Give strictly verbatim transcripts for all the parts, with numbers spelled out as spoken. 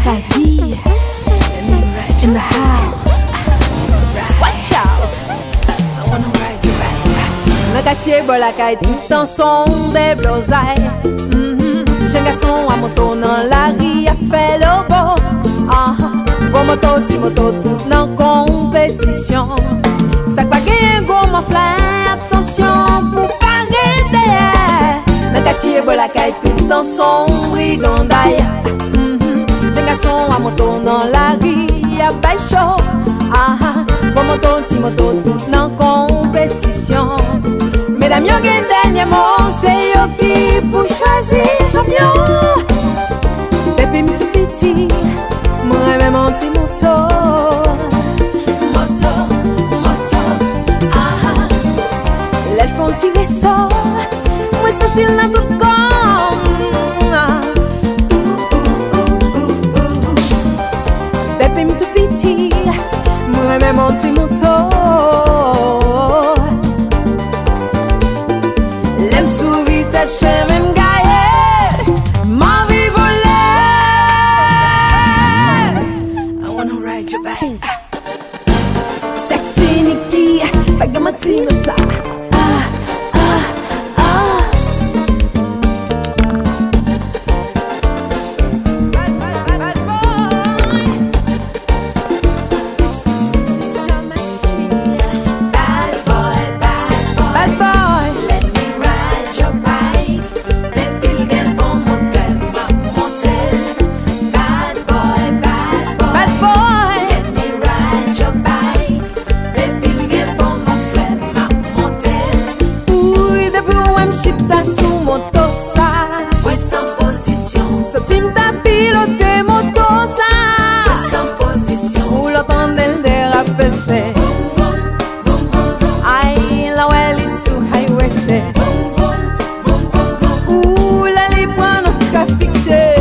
Faggy in the house. Watch out. I wanna ride you right. Le quartier Bolakay tout en son des blosailles. Jeune garçon à moto dans la rue a fait le beau. Ah, gros moto, petit moto, tout dans compétition. Ça va gagner gros mon flair, attention pour pas arrêter. Le quartier Bolakay tout dans son brigandaille. Jeune garçon à moto dans la rue a fait chaud. Ah, gros moto, petit moto, tout dans compétition. Mesdames, yo gen dernier mot, c'est yo qui pour choisir champion. Depuis m'ti petit, moi même mon petit moto. Moto, moto, ah ah. L'elle font tirer sort, moi sentir la tout comme. Depuis m'ti petit, moi même mon petit moto. L'aime sous vitesse, j'aime gailler, ma vie volée. I wanna ride your back. Sexy Nikki, pagamatino sa. Ah, ah, ah. Bad, bad, bad, bad boy. This is on my street. Bad boy, bad boy. Bad boy. Ay, la weli sou highway se. Ouh, la li prend notre trafic se.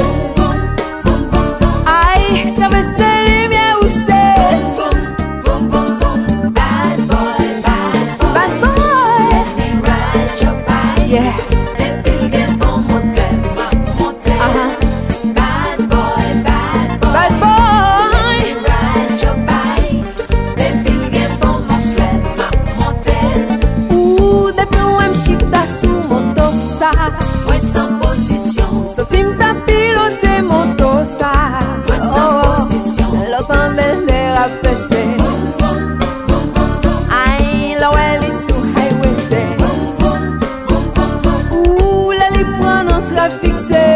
Ay, traverse lumière où c'est. Bad boy, bad boy, bad boy. Let me ride your bike. Yeah. Moi sans position, Sotim ta pilote moto sa. Moi sans position, l'autant de l'air a passé. Aïe, la weli sous highway se. Ouh, la li prend en trafic se.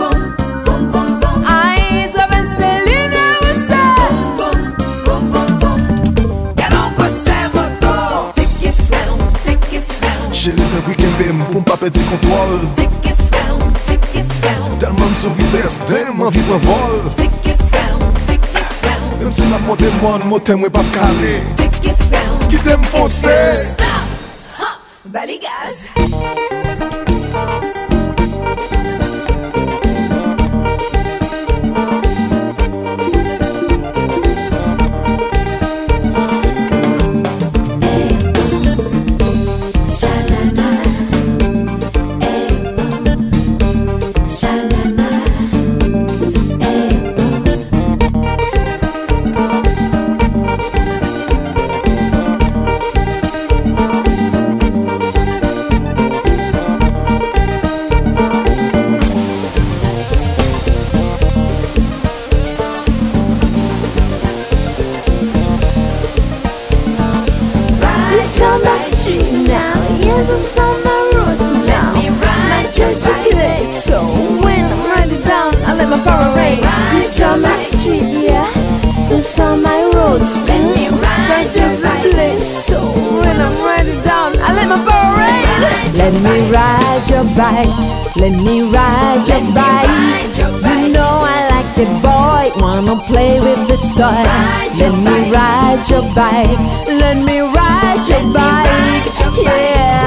Aïe, traverse lumière où c'est. Galon quoi c'est moto. Take it down, take it down. Chérie, t'as week-end bim, pour pas perdre contrôle. Take it down, take it down. Tellement sous vitesse, damn, envie de vol. Take it down, take it down. Même si la porte est bonne, moi t'aime pas calé. Take it down. Qui t'aime foncer? Stop. Huh. Baligaz. This on my street now, yeah, this on my road now. My jersey place, so when I'm riding down, I let my power reign. This on my street, yeah, this on my road now. My jersey place, so when I'm riding down, I let my power reign. Let me ride your bike, let me ride your bike. You know I like the boy, wanna play with this toy. Let me ride your bike, let me ride your bike, yeah.